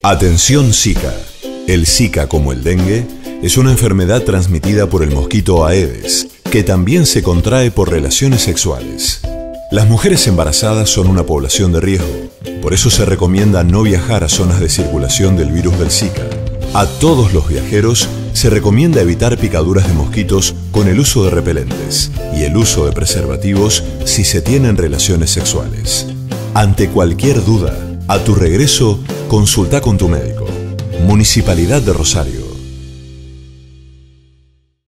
Atención Zika. El Zika, como el dengue, es una enfermedad transmitida por el mosquito Aedes, que también se contrae por relaciones sexuales. Las mujeres embarazadas son una población de riesgo, por eso se recomienda no viajar a zonas de circulación del virus del Zika. A todos los viajeros se recomienda evitar picaduras de mosquitos con el uso de repelentes y el uso de preservativos si se tienen relaciones sexuales. Ante cualquier duda, a tu regreso, consulta con tu médico. Municipalidad de Rosario.